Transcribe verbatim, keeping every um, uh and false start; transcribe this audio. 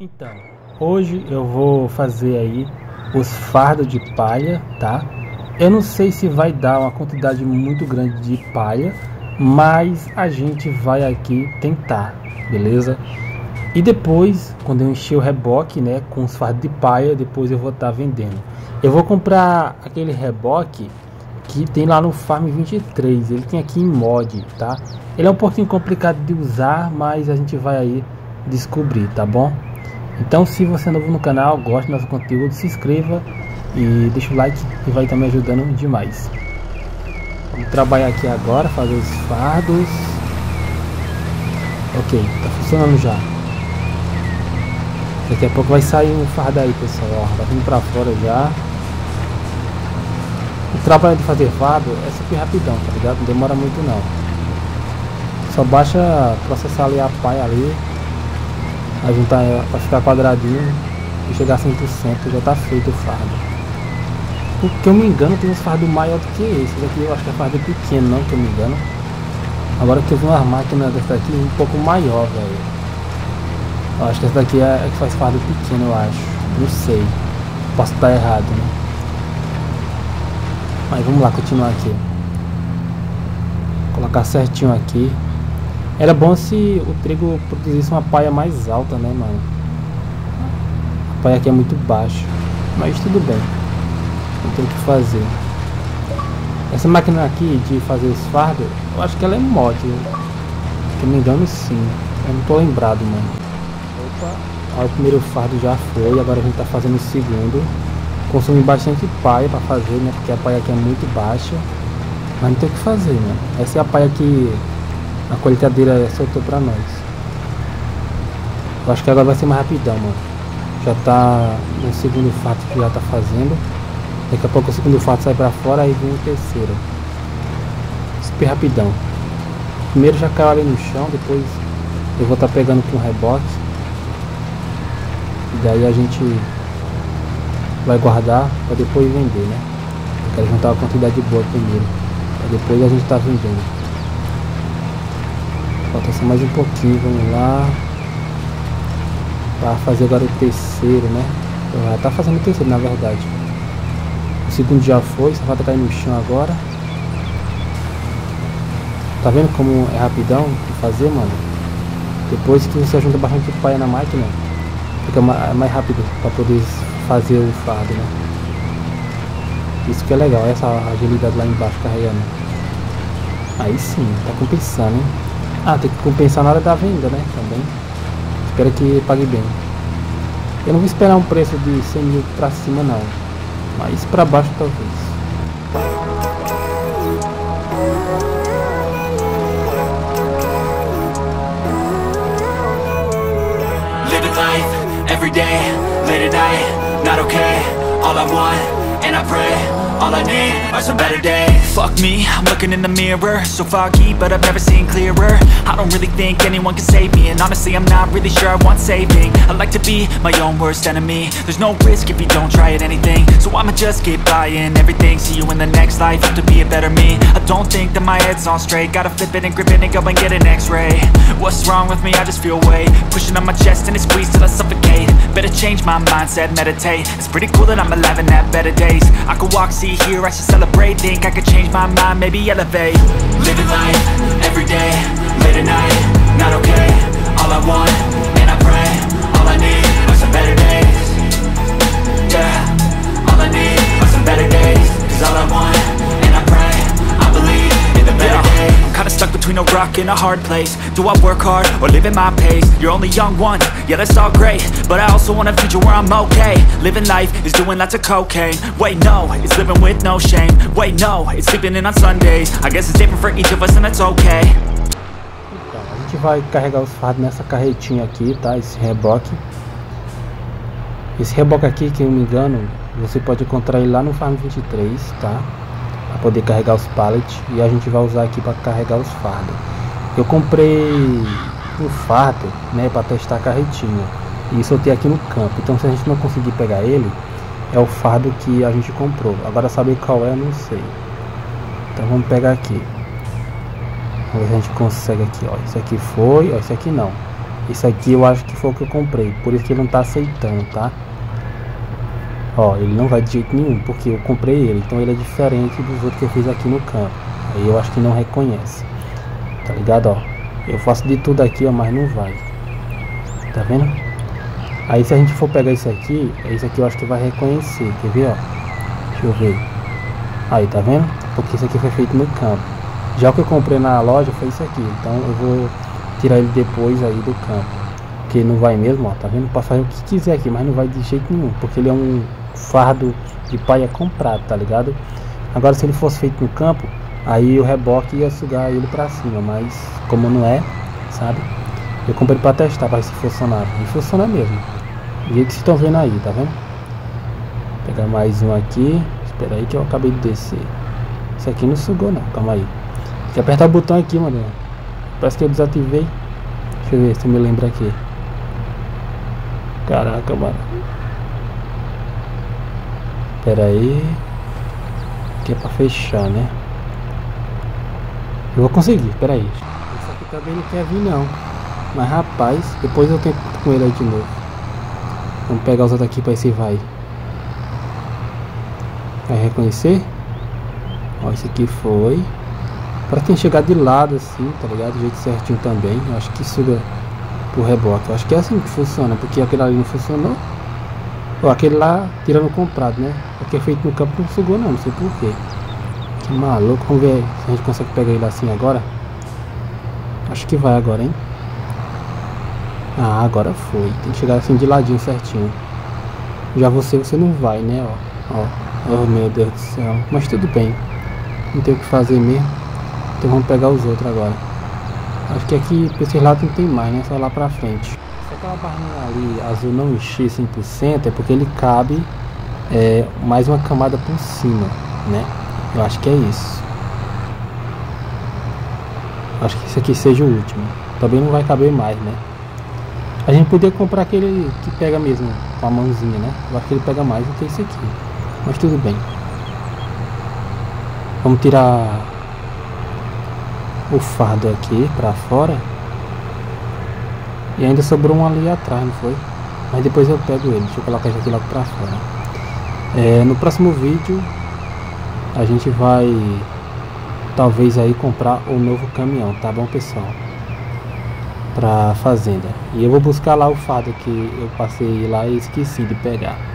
Então, hoje eu vou fazer aí os fardos de palha, tá? Eu não sei se vai dar uma quantidade muito grande de palha, mas a gente vai aqui tentar, beleza? E depois, quando eu encher o reboque, né, com os fardos de palha, depois eu vou estar vendendo. Eu vou comprar aquele reboque que tem lá no Farm vinte e três, ele tem aqui em mod, tá? Ele é um pouquinho complicado de usar, mas a gente vai aí descobrir, tá bom? Então, se você é novo no canal, gosta do nosso conteúdo, se inscreva e deixa o like, que vai estar me ajudando demais. Vamos trabalhar aqui agora, fazer os fardos. Ok, tá funcionando já. Daqui a pouco vai sair um fardo aí, pessoal, ó, tá vindo pra fora já. O trabalho de fazer fardo é super rapidão, tá ligado? Não demora muito não. Só baixa processar ali a palha ali, a juntar para ficar quadradinho e chegar a cem por cento, já tá feito o fardo. Porque eu me engano, tem uns fardos maior do que esse. Esse aqui eu acho que é fardo pequeno, não que eu me engano. Agora que eu vi umas máquinas dessa aqui um pouco maior, velho. Eu acho que essa daqui é, é que faz fardo pequeno, eu acho. Não sei. Posso estar errado, né? Mas vamos lá, continuar aqui. Colocar certinho aqui. Era bom se o trigo produzisse uma palha mais alta, né, mano? A palha aqui é muito baixa. Mas tudo bem. Não tem o que fazer. Essa máquina aqui de fazer os fardos, eu acho que ela é mod. Se eu não me engano, sim. Eu não tô lembrado, mano. Opa. Ó, o primeiro fardo já foi. Agora a gente tá fazendo o segundo. Consome bastante palha para fazer, né? Porque a palha aqui é muito baixa. Mas não tem o que fazer, né? Essa é a palha que a colheitadeira soltou pra nós. Eu acho que agora vai ser mais rapidão, mano. Já tá no segundo fardo que já tá fazendo. Daqui a pouco o segundo fardo sai pra fora, aí vem o terceiro. Super rapidão. Primeiro já caiu ali no chão, depois eu vou estar tá pegando com o reboque. E daí a gente vai guardar para depois vender, né? Eu quero juntar uma quantidade boa primeiro, para depois a gente tá vendendo. Falta só mais um pouquinho, vamos lá. Para fazer agora o terceiro, né? Já tá fazendo o terceiro, na verdade. O segundo já foi, só falta cair no chão agora. Tá vendo como é rapidão de fazer, mano? Depois que você junta bastante palha na máquina, fica mais rápido para poder fazer o fardo, né? Isso que é legal, essa agilidade lá embaixo carregando. Aí sim, tá compensando, hein? Ah, tem que compensar na hora da venda, né? Também. Espero que pague bem. Eu não vou esperar um preço de cem mil pra cima não, mas pra baixo talvez. Living life, every day, late at night, not okay. All I want, and I pray, all I need are some better days. Fuck me, I'm looking in the mirror, so foggy, but I've never seen clearer. I don't really think anyone can save me, and honestly I'm not really sure I want saving. I like to be my own worst enemy. There's no risk if you don't try at anything, so I'ma just keep buying everything. See you in the next life, have to be a better me. I don't think that my head's on straight, gotta flip it and grip it and go and get an x-ray. What's wrong with me? I just feel weight pushing on my chest and it squeezes till I suffocate. Better change my mindset, meditate. It's pretty cool that I'm alive and have better days. I could walk, see, hear, I should celebrate. Think I could change my mind, maybe elevate. Living life, every day, late at night, not okay. All I want, and I pray, all I need are some better days. Yeah, all I need are some better days. Cause all I want, and I pray, I believe in the better yeah. days. I'm kinda stuck between a rock and a hard place. Do I work hard or live at my pace? You're only young once, yeah that's all great, but I also want a future where I'm okay. Living life is doing lots of cocaine. Wait no, it's living with no shame. Wait no, it's sleeping in on Sundays. I guess it's different for each of us and that's okay. Então, a gente vai carregar os fardos nessa carretinha aqui, tá? Esse reboque. Esse reboque aqui, que eu me engano, você pode encontrar ele lá no Farm vinte e três, tá? Para poder carregar os pallets, e a gente vai usar aqui para carregar os fardos. Eu comprei um fardo, né, para testar a carretinha e soltei aqui no campo. Então se a gente não conseguir pegar ele, é o fardo que a gente comprou. Agora saber qual é, eu não sei. Então vamos pegar aqui. Vamos ver se a gente consegue aqui, ó. Esse aqui foi, ó, esse aqui não. Esse aqui eu acho que foi o que eu comprei, por isso que ele não tá aceitando, tá? Ó, ele não vai de jeito nenhum, porque eu comprei ele, então ele é diferente dos outros que eu fiz aqui no campo. Aí eu acho que não reconhece, tá ligado, ó? Eu faço de tudo aqui, ó, mas não vai. Tá vendo? Aí se a gente for pegar esse aqui, esse aqui eu acho que vai reconhecer, quer ver, ó? Deixa eu ver. Aí, tá vendo? Porque esse aqui foi feito no campo. Já o que eu comprei na loja foi isso aqui, então eu vou tirar ele depois aí do campo. Porque não vai mesmo, ó, tá vendo? Pode fazer o que quiser aqui, mas não vai de jeito nenhum, porque ele é um fardo de palha comprado, tá ligado? Agora se ele fosse feito no campo, aí o reboque ia sugar ele pra cima, mas como não é, sabe? Eu comprei pra testar, pra ver se funcionava. E funciona mesmo. Do jeito que vocês estão vendo aí, tá vendo? Vou pegar mais um aqui. Espera aí que eu acabei de descer. Isso aqui não sugou não, calma aí. Tem que apertar o botão aqui, mano. Parece que eu desativei. Deixa eu ver se eu me lembro aqui. Caraca, mano. Espera aí. Aqui é pra fechar, né? Eu vou conseguir, espera aí. Esse aqui também não quer vir não. Mas rapaz, depois eu tento com ele aí de novo. Vamos pegar os outros aqui pra ver se vai. Vai reconhecer? Ó, esse aqui foi. Para ter chegado de lado assim, tá ligado? Do jeito certinho também. Eu acho que suga pro reboque. Eu acho que é assim que funciona, porque aquele ali não funcionou. Ó, aquele lá tirando comprado, né? Porque é feito no campo não sugou não, não sei porquê. Que maluco, vamos ver se a gente consegue pegar ele assim agora. Acho que vai agora, hein? Ah, agora foi. Tem que chegar assim de ladinho certinho. Já você, você não vai, né? Ó, ó. Oh, meu Deus do céu. Mas tudo bem. Não tem o que fazer mesmo. Então vamos pegar os outros agora. Acho que aqui, pra esse lado não tem mais, né? Só lá pra frente. Se aquela barrinha ali azul não encher cem por cento, é porque ele cabe é, mais uma camada por cima, né? Eu acho que é isso. Acho que esse aqui seja o último. Também não vai caber mais, né? A gente podia comprar aquele que pega mesmo com a mãozinha, né? Eu acho que ele pega mais do que esse aqui. Mas tudo bem. Vamos tirar o fardo aqui pra fora. E ainda sobrou um ali atrás, não foi? Mas depois eu pego ele. Deixa eu colocar isso aqui logo pra fora. É, no próximo vídeo a gente vai talvez aí comprar o novo caminhão, tá bom, pessoal? Pra fazenda. E eu vou buscar lá o fardo que eu passei lá e esqueci de pegar.